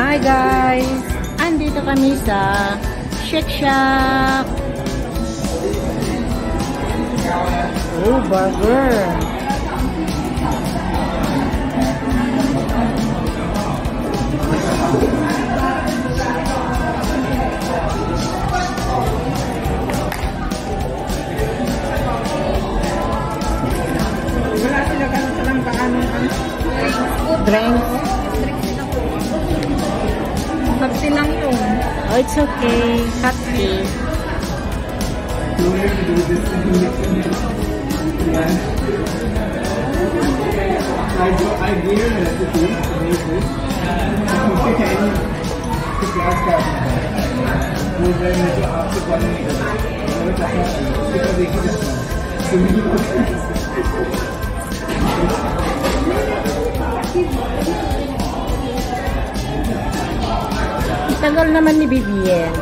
Hi guys! Andito kami sa Shake Shack. Oh, burger! Wala sila ganun sa lang paano Drinks? Hati lang yun. Oh, it's okay. Hot tea. I gave him a recipe to make this. Tagal naman ni Vivian.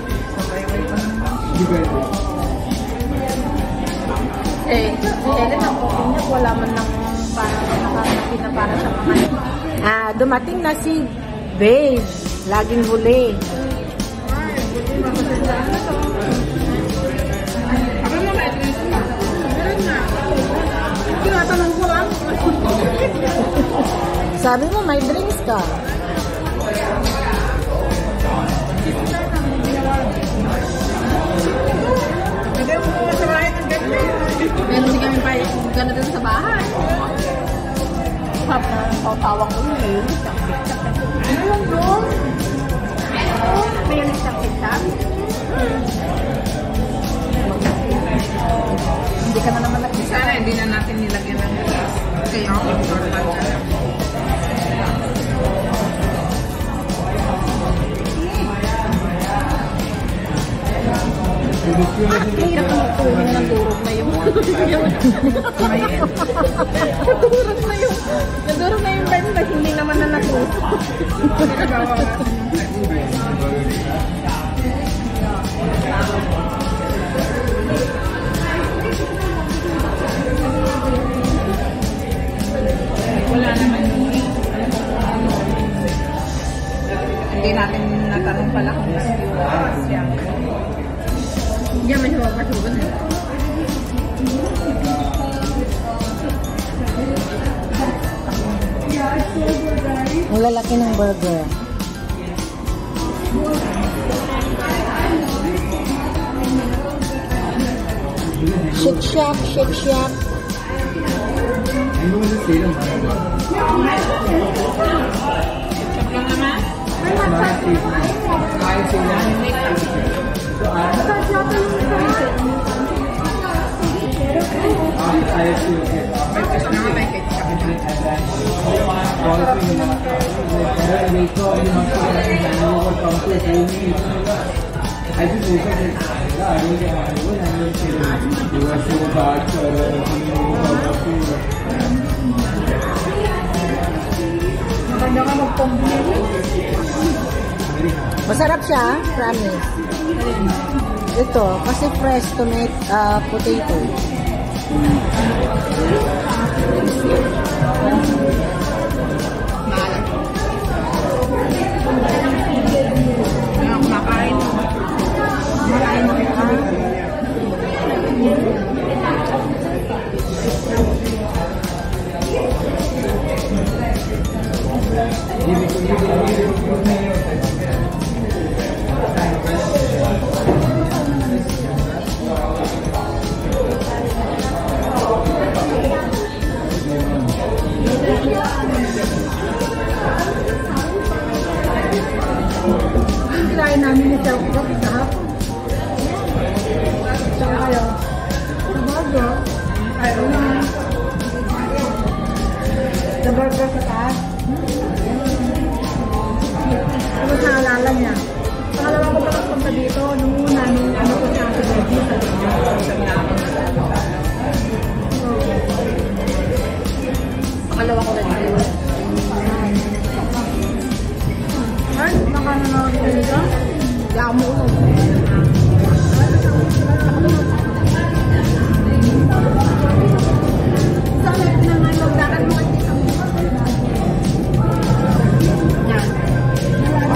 Ellen, ang cooking niya, wala man lang parang nakakapin na para sa mga. Dumating na si Babe. Laging huli. Ako mo na ito yung meron na. Tinatanong ko lang. Sabi mo, may drinks ka. Hindi mo po sa bahay ng ganda. Meron din kami pa gano'n din sa bahay. Tawang ko yun. Ano yung doon? May yung isang-isang? Hindi ka na naman nag-isa. Sana hindi na natin nilagyan ng gas. Kaya ako normal na lang. Hirap na magtulong ng durog na yung nadurog na yung bed na hindi naman na nag-close. Wala naman yun. Hindi natin natanong pala kung mas siya. Diyan may huwag-huwag na. Ang lalaki ng burger. Shake Shack, Shake Shack. Maganda ka mag-complete. Masarap siya, promise. Ito, kasi fresh potato. Maalat. Kumakain. Kumakain mo ito. Kinain namin ni Selfie sa hapon. Saka kayo. Sa bago. Ayaw na. Sa burger sa taas. Ano sa alala niya? Pangalawa ko pa punta dito. Nung una, nung ano ko siya sa baby. Pangalawa ko rin. Ay, nakananood ka nito? Damo ko. Sana naman magdakan mo kasi sa mga. Yan.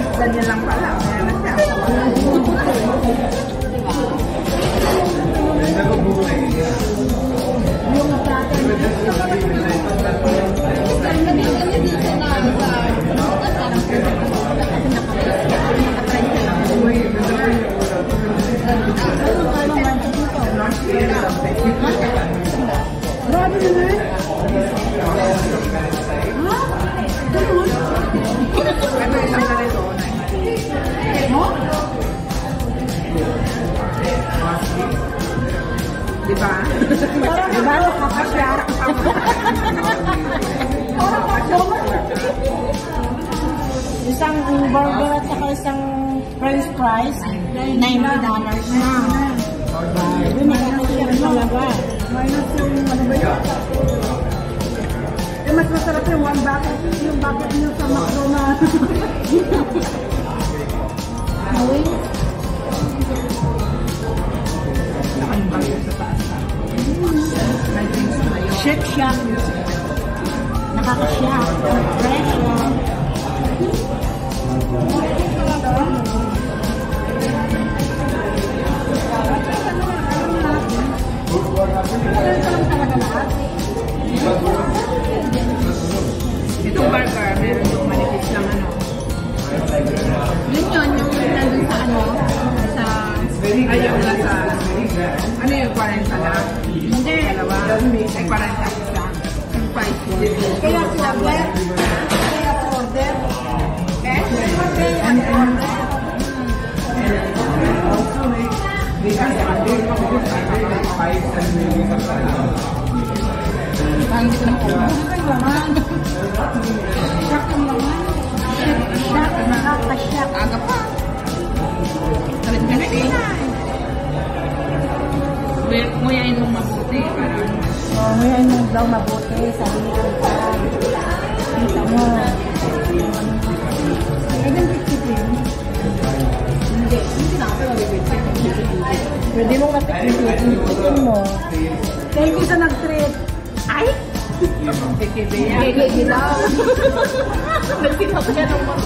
Ganyan lang pala. Kaya na siya. Grabe naman. Ano isang ganito? Mo? Diba? Diba? Nakakasya. Isang burger at saka isang french fries, $90 na. Yun, nakakasya talaga. Minus yung ano ba yun? Eh, mas masarap yung one bucket. Yung bucket nyo sa McDonald's. Away? Shake Shack. Nakakasya. Fresh yan. Itong burger, meron yung manipis lang ano. Yun yung nandun sa ano, sa, ayaw na sa, ano yung 40 lang? Hindi. Dalawa. Ay, 40 isa. Yung 5. Kaya order. Kaya order. Parang hindi ko na makuha. Shack ang laman. Shack, nakakasya. Aga pa. Salit ka na eh. Nguyain mong mabuti. Parang, Oh, ngayon mo daw mabuti. Sabi ni Alta. Kita mo. hindi na ako mabibigyan. Pwede mong matikin mo. Thank you sa nag-trip. Ay! Kikibaya. daw. Nagsinap siya ng mga.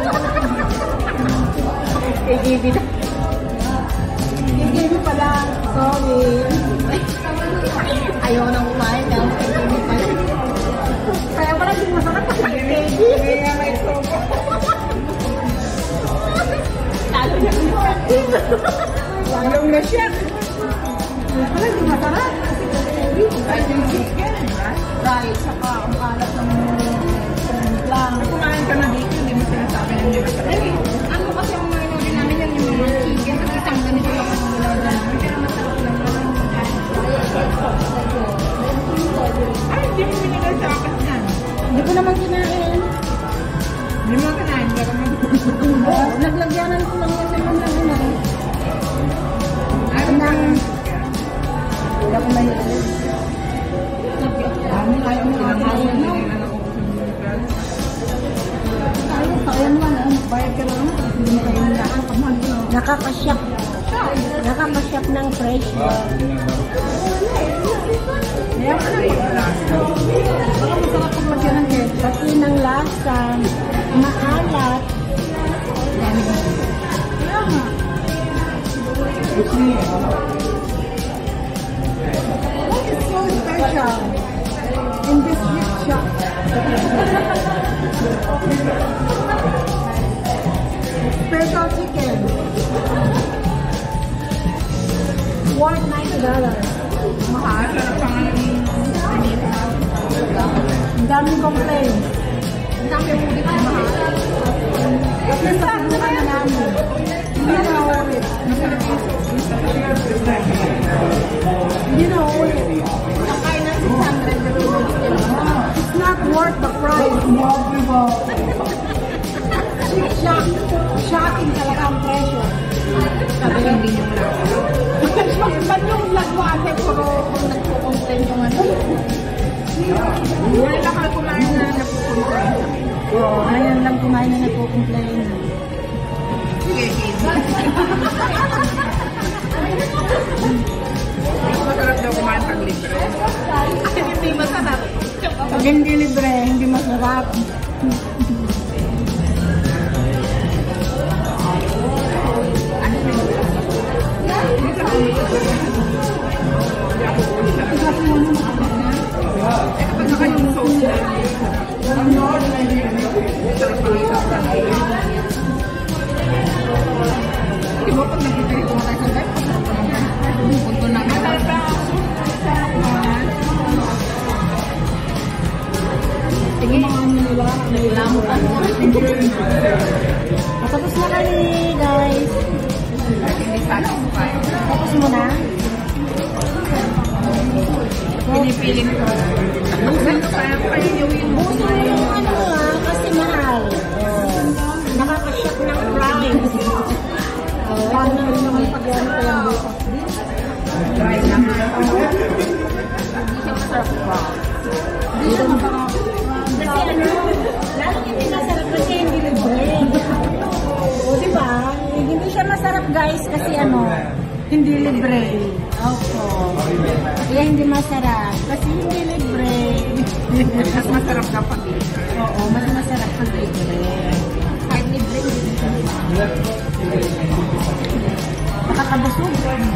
Kay-GB na. Kay-GB pala. Sorry. Ayaw nang kumain. Kaya kay-GB pala. Kaya pala hindi masarap kasi kay-KB. Kaya may sopa. Talo niya. Yung na siya. Pala hindi masarap. Ay, yung chicken. Rice, saka ang alat ng lang. Kumain ka na dito, hindi mo sinasabi na hindi masarap. Ay, ano kasi ang mga inuwi namin yan, yung mga chicken, at isang ganito lang ang gulaw namin. Pero masarap lang naman. Ay, hindi mo binigay sa akin yan. Hindi ko naman kinain. Hindi mo kinain, pero Naglagyanan ko lang yan naman ng ina. Ay, Nang... Wala ko mahilig. ayaw mo kinakain mo. Kaya naman, bayad ka lang. Hindi mo kayo nilakan. Kamuhan ko na. Nakakasyak. Nakakasyak ng fresh. Kaya pala. Baka masarap pag lagyan ng ketchup. Pati ng lasa. Maalat. Kaya nga. What is so special in this gift shop? Special chicken. Worth $90. Mahal, pero pangalan Ang daming complaint. ang dami yung ulit na mahal. At least nasubukan na namin. Hindi na ulit. Hindi na ulit. Nakain na 600 pero It's not worth the price. Shocking talaga ang presyo. sabi hindi nyo lang. Ba't yung lagwate puro kung nagpo-complain yung ano? Wala lang ako kumain na napupunta. Oo, ngayon lang kumain na nagpo-complain. Sige, kids. Mas masarap daw kumain pag libre. Hindi masarap. Pag hindi libre, hindi masarap. Sorry, guys. Hindi satisfied. Tapos mo na. Pinipiling ko. Ganito kaya paninyawin mo. Gusto mo yung ano kasi mahal. Nakaka-shock ng price. Paano rin naman pag-yan ko yung bukas. Try naman. Hindi siya masarap ba? Kasi ano, lalo hindi masarap kasi hindi libre. O, diba? Hindi siya masarap guys kasi ano, hindi libre. Opo. Kaya hindi masarap kasi hindi libre. Mas masarap dapat dito. Oo, mas masarap pag libre. Kahit libre, hindi masarap. Nakakabusog.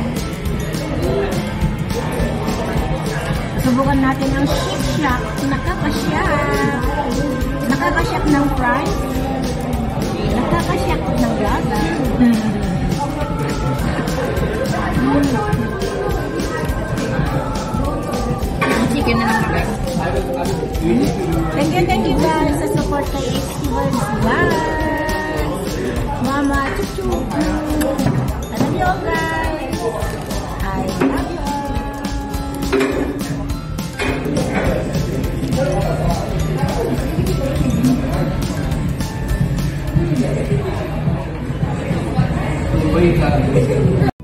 Subukan natin ang Shake Shack. Nakakasyak. Nakakasyak ng price. Nakakasyak ng lasa. Chicken na naman kayo. Thank you guys sa support kay Xbox Vlog. Mama, chuchu. I love you all guys. I love you all. Wait,